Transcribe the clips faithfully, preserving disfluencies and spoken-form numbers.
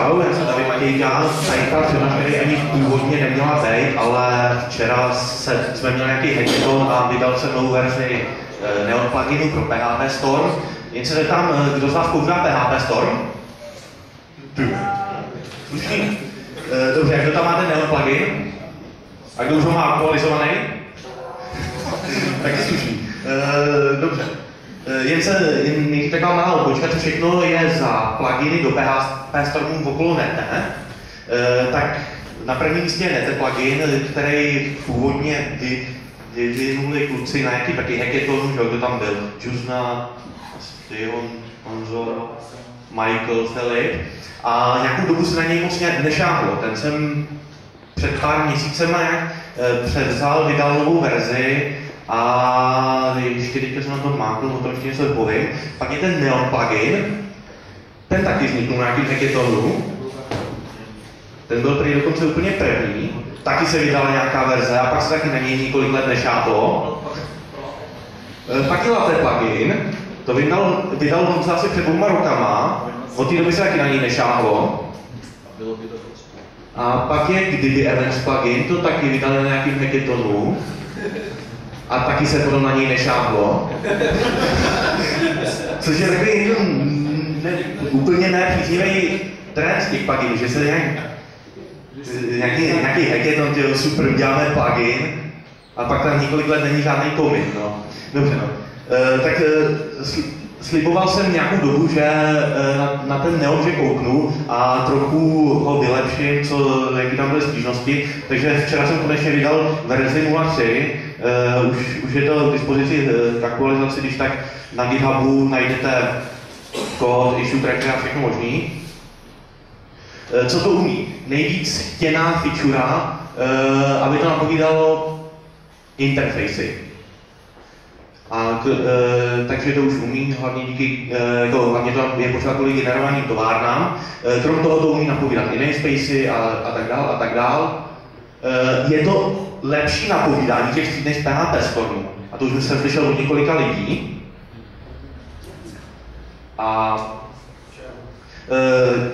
Čau, já jsem David Matějka. Tajka přednáška ani původně neměla být, ale včera se, jsme měli nějaký hackathon a vydal jsem novou verzi e, Neon pluginu pro P H P Storm. Jen se zeptám, kdo z vás používá P H P Storm? Slušný. E, dobře, kdo tam máte Neon plugin? A kdo už ho má aktualizovaný? Taky slušný. E, dobře. Jen se jen taková malá obočka, co všechno je za pluginy do P H P Stormu okolo Nete. E, tak na prvním místě je Nete plugin, který původně vyvinuli kluci na nějaký taky hackathonu, že kdo tam byl. Juzna, Steven, Honzo, Michael, Filip. A nějakou dobu se na něj moc nešáhlo. Ten jsem před pár měsícema e, převzal, vydal novou verzi. A ještě teďka jsem na tom máknul, o tom ještě něco povím. Pak je ten Neon plugin, ten taky vzniknul na nějakým hackathonu. Ten byl prý dokonce úplně první, taky se vydala nějaká verze a pak se taky na něj několik let nešáhlo. Pak je Latte plugin, to vydal, vydal Honza asi před dvouma rokama, od té doby se taky na něj nešáhlo. A pak je Kdyby Events plugin, to taky vydal na nějakým hackathonu. A taky se potom na něj nešáhlo. Což je takový ne, úplně nepříznivý trend z těch pluginů, že se nějak, nějaký, nějaký hackathon, tyjo, super, uděláme plugin a pak tam několik let není žádný commit, no. Dobře, no. E, tak e, sliboval jsem nějakou dobu, že e, na, na ten Neon že kouknu a trochu ho vylepším, co, jaký tam byly stížnosti, takže včera jsem konečně vydal verzi nula tři. Uh, už, už je to k dispozici uh, k aktualizaci, když tak na GitHubu najdete kód, issue tracker a všechno možný. Uh, co to umí? Nejvíc chtěná feature, uh, aby to napovídalo interfejsy. A k, uh, takže to už umí, hlavně díky, uh, to, hlavně to je potřeba kvůli generovaným továrnám. Uh, krom toho to umí napovídat i namespacey a, a tak dál a tak dál. Uh, je to lepší napovídání těch tříd než P H P Stormu. A to už jsem slyšel od několika lidí. A uh,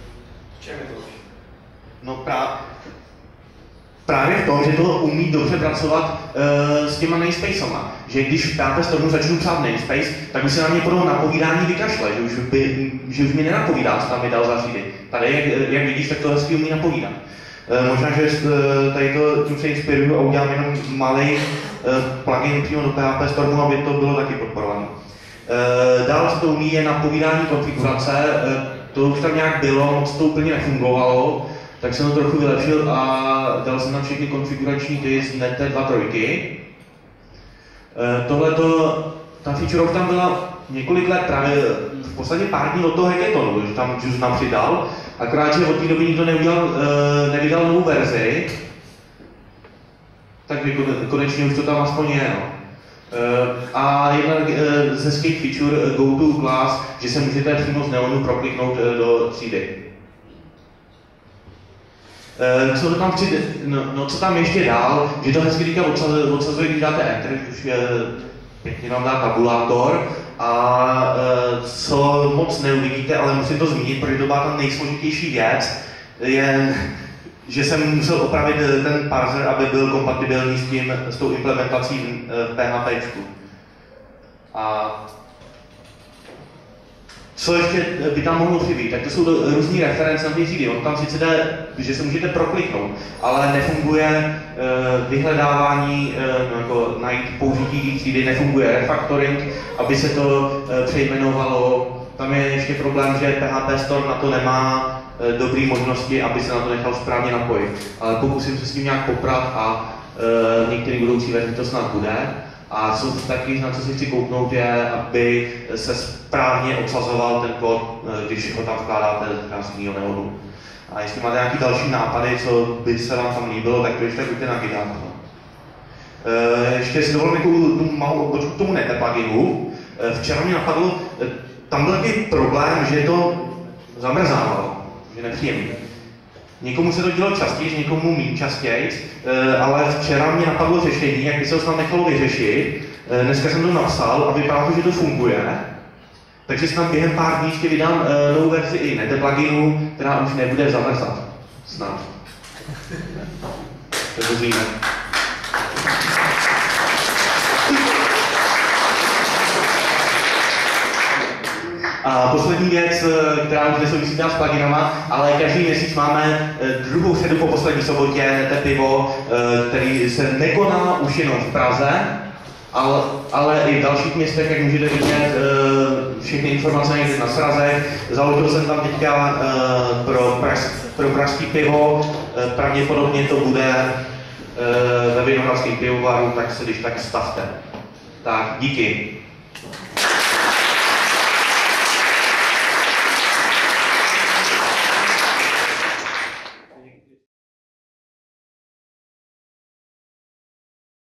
no právě, právě v tom, že to umí dobře pracovat uh, s těma namespacema. Že když v P H P Stormu začnu psát namespace, tak už se na mě po napovídání vykašle, že už, by, že už mi nenapovídá, co tam vydal za třídy. Tady, jak, jak vidíš, tak to hezky umí napovídat. Možná, že tady to tím se inspiruju a udělám jenom malý plugin přímo do P H P Stormu, aby to bylo taky podporované. Dál to umí je napovídání konfigurace, to už tam nějak bylo, moc to úplně nefungovalo, tak jsem to trochu vylepšil a dal jsem tam všechny konfigurační ty z Nete dva trojky. Tohleto, ta feature tam byla několik let, právě v podstatě pár dní od toho hackathonu, že tam Jus nám přidal, akorát, že od té doby nikdo neudělal, uh, nevydal novou verzi, tak konečně už to tam aspoň je. No. Uh, a jedna uh, ze skate feature uh, Go to Class, že se můžete přímo z Neonu prokliknout uh, do třídy. Uh, co tam chci, no, no, co tam ještě dál, že to hezky teďka odsazuje, odsazuje, když dáte Enter, už je pěkně vám dá tabulátor. A e, co moc neuvidíte, ale musím to zmínit, protože to byla ta nejsložitější věc, je, že jsem musel opravit ten parser, aby byl kompatibilní s, tím, s tou implementací v PHPčku. A co ještě by tam mohlo chybět, tak to jsou různý reference na ty třídy. On tam sice jde, že se můžete prokliknout, ale nefunguje e, vyhledávání, e, no jako najít použití třídy, nefunguje refactoring, aby se to e, přejmenovalo. Tam je ještě problém, že P H P Storm na to nemá e, dobré možnosti, aby se na to nechal správně napojit. Ale pokusím se s tím nějak poprat a e, některý budoucí verzi to snad bude. A co taky, na co si chci kouknout, je, aby se správně obsazoval ten kód, když ho tam vkládáte z krásného Neonu. A jestli máte nějaké další nápady, co by se vám tam líbilo, tak to ještě buďte na GitHub. E, ještě si dovolím takovou tu malou odbočku k tomu Nete pluginu. E, včera mě napadlo, e, tam byl takový problém, že to zamrzávalo, že nepříjemný. Někomu se to dělo častěji, někomu méně častěji, ale včera mě napadlo řešení, jak by se to snad nechalo vyřešit. Dneska jsem to napsal a vypadá to, že to funguje. Takže snad během pár dní ještě vydám uh, novou verzi i Nether pluginu, která už nebude zamrzat. Snad. To dozvíme. A poslední věc, která už nesouvisí s pluginama, ale každý měsíc máme druhou středu po poslední sobotě Nether pivo, který se nekoná už jenom v Praze, ale, ale i v dalších městech, jak můžete vidět, všechny informace někde na srazech. Založil jsem tam teďka pro, praž, pro pražský pivo, pravděpodobně to bude ve Vinohradském pivovaru, tak se když tak stavte. Tak, díky.